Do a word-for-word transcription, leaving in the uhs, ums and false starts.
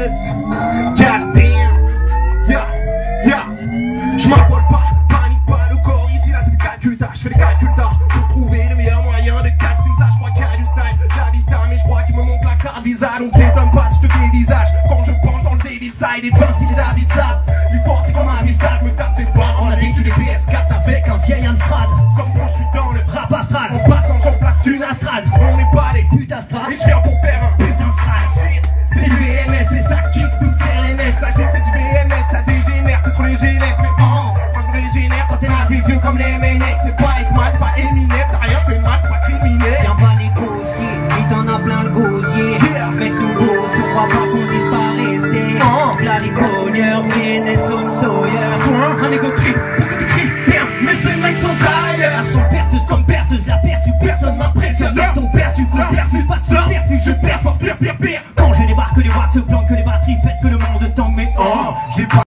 Yes, God damn. Yeah, yeah. J'm'affole pas, panique pas, le corps ici la tête calcule tard. J'fais des calculs tard pour trouver le meilleur moyen de calciner ça. J'crois qu'il y a du style, la vista, mais j'crois qu'il me manque la carte visage. Donc t'étonne pas si je te dévisage quand je penche dans le Devil Side. Et vingt il est David Saab. L'histoire c'est comme un mystère, j'me tape des barres. On a vécu des P S quatre avec un vieil Amstrad. Comme quand j'suis dans le rap astral, en passant j'en place une astrade. On n'est pas des putes astrales, et j'viens pour faire un putain stral. C'est du B N S et ça kick tout C N S. Ça jette c'est du B N S, ça dégénère contre les G N S. Mais oh, moi je me régénère quand t'es nazi vieux comme les M N X. C'est pas être mal, pas Eminem, t'as rien fait mal, pas criminel. Viens pas négocier, si t'en as plein le gosier. Yeah. Mec nous beau, je crois pas qu'on disparaissait. Oh. V'là les cogneurs, V N S, Lone Sawyer. Soin, un égo trip pour que tu cries bien. Mais ces mecs sont tailleurs. Elles sont perceuses comme perceuses, la perçue, personne m'impressionne. Y'a ton perçu, ton perfus, pas de superfus, je perds fort, pire, pire, pire. Quand je débarque, que les watts se plantent, que les batteries pètent, que le monde tangue, mais oh, j'ai pas.